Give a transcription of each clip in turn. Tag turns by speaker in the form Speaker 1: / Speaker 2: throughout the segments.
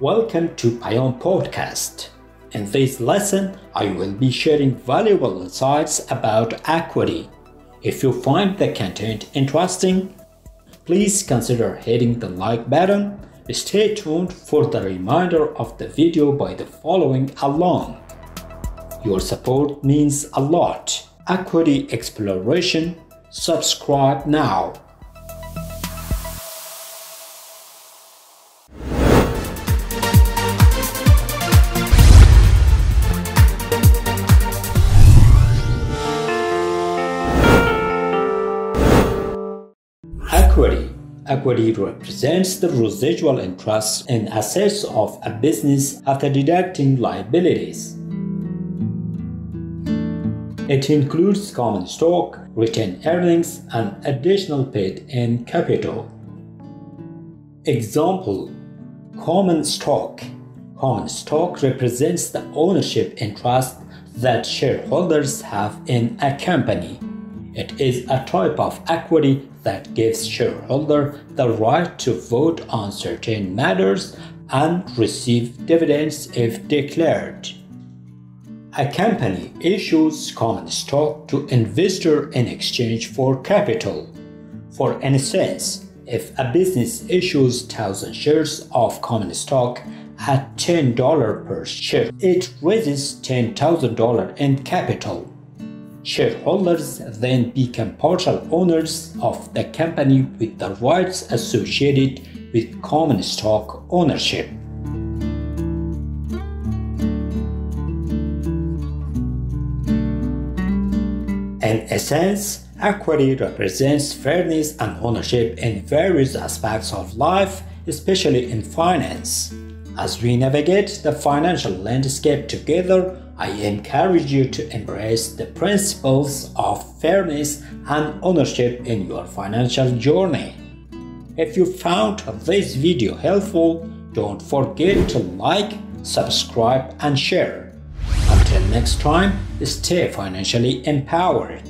Speaker 1: Welcome to Pion Podcast. In this lesson, I will be sharing valuable insights about equity. If you find the content interesting, please consider hitting the like button. Stay tuned for the remainder of the video by the following along. Your support means a lot. Equity exploration. Subscribe now. Equity represents the residual interest in assets of a business after deducting liabilities. It includes common stock, retained earnings, and additional paid-in capital. Example: common stock. Common stock represents the ownership interest that shareholders have in a company. It is a type of equity that gives shareholders the right to vote on certain matters and receive dividends if declared. A company issues common stock to investors in exchange for capital. For instance, if a business issues 1,000 shares of common stock at $10 per share, it raises $10,000 in capital. Shareholders then become partial owners of the company with the rights associated with common stock ownership. In essence, equity represents fairness and ownership in various aspects of life, especially in finance. As we navigate the financial landscape together, I encourage you to embrace the principles of fairness and ownership in your financial journey. If you found this video helpful, don't forget to like, subscribe, and share. Until next time, stay financially empowered.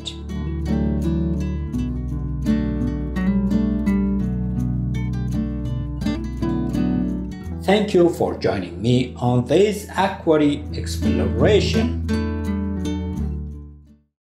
Speaker 1: Thank you for joining me on this equity exploration.